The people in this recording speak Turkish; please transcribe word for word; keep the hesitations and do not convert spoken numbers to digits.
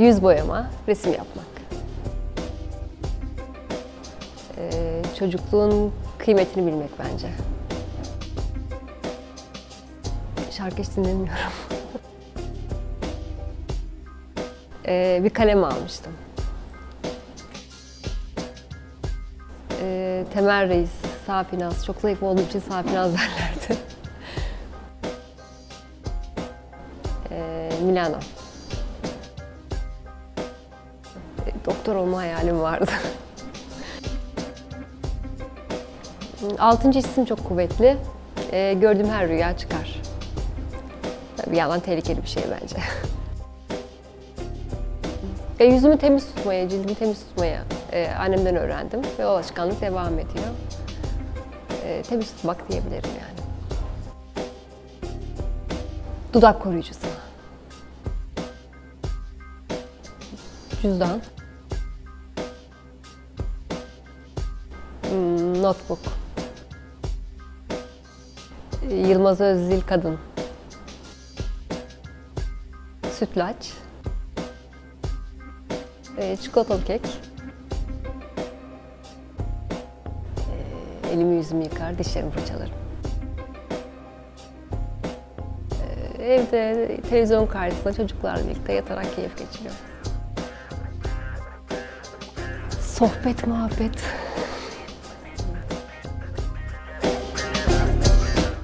yüz boyama, resim yapmak. Ee, çocukluğun kıymetini bilmek bence. Şarkı hiç dinlemiyorum. ee, bir kalem almıştım. Ee, Temel Reis, Safinaz. Çok zayıf olduğum için Safinaz derlerdi. ee, Milano. Doktor olma hayalim vardı. Altıncı hissim çok kuvvetli. Ee, gördüğüm her rüya çıkar. Bir yandan tehlikeli bir şey bence. e, yüzümü temiz tutmaya, cildimi temiz tutmaya e, annemden öğrendim ve o alışkanlık devam ediyor. E, temiz tutmak diyebilirim yani. Dudak koruyucusu. Cüzdan. Hmm, notebook. Yılmaz Özdil Kadın. Sütlaç. E, çikolatalı kek. E, elimi yüzümü yıkar, dişlerimi fırçalarım. E, evde televizyon karşısında çocuklarla birlikte yatarak keyif geçiriyorum. Sohbet, muhabbet.